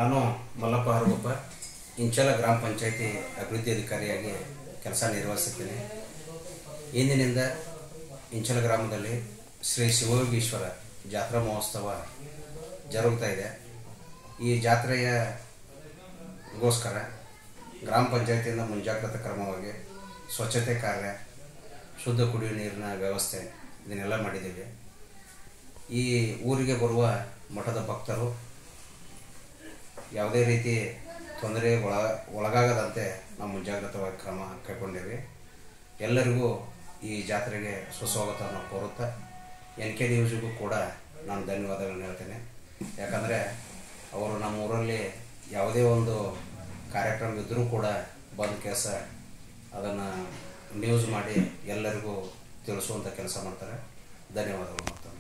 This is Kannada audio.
ನಾನು ಮಲ್ಲಪ್ಪ ಹರಗುಪ್ಪ ಇಂಚಲ ಗ್ರಾಮ ಪಂಚಾಯತಿ ಅಭಿವೃದ್ಧಿ ಅಧಿಕಾರಿಯಾಗಿ ಕೆಲಸ ನಿರ್ವಹಿಸುತ್ತೇನೆ. ಇಂದಿನಿಂದ ಇಂಚಲ ಗ್ರಾಮದಲ್ಲಿ ಶ್ರೀ ಶಿವಯೋಗೀಶ್ವರ ಜಾತ್ರಾ ಮಹೋತ್ಸವ ಜರುಗ್ತಾ ಇದೆ. ಈ ಜಾತ್ರೆಗೋಸ್ಕರ ಗ್ರಾಮ ಪಂಚಾಯತಿಯಿಂದ ಮುಂಜಾಗ್ರತಾ ಕ್ರಮವಾಗಿ ಸ್ವಚ್ಛತೆ ಕಾರ್ಯ, ಶುದ್ಧ ಕುಡಿಯುವ ನೀರಿನ ವ್ಯವಸ್ಥೆ ಇದನ್ನೆಲ್ಲ ಮಾಡಿದ್ದೀವಿ. ಈ ಊರಿಗೆ ಬರುವ ಮಠದ ಭಕ್ತರು ಯಾವುದೇ ರೀತಿ ತೊಂದರೆ ಒಳಗಾಗದಂತೆ ನಾವು ಮುಂಜಾಗ್ರತಾ ಕ್ರಮ ಕೈಗೊಂಡಿವಿ. ಎಲ್ಲರಿಗೂ ಈ ಜಾತ್ರೆಗೆ ಸುಸ್ವಾಗತವನ್ನು ಕೋರುತ್ತಾ NK ನ್ಯೂಸ್ಗೂ ಕೂಡ ನಾನು ಧನ್ಯವಾದಗಳನ್ನು ಹೇಳ್ತೇನೆ. ಯಾಕಂದರೆ ಅವರು ನಮ್ಮ ಊರಲ್ಲಿ ಯಾವುದೇ ಒಂದು ಕಾರ್ಯಕ್ರಮ ಇದ್ದರೂ ಕೂಡ ಬಂದ ಕೆಲಸ ಅದನ್ನು ನ್ಯೂಸ್ ಮಾಡಿ ಎಲ್ಲರಿಗೂ ತಿಳಿಸುವಂಥ ಕೆಲಸ ಮಾಡ್ತಾರೆ. ಧನ್ಯವಾದಗಳು.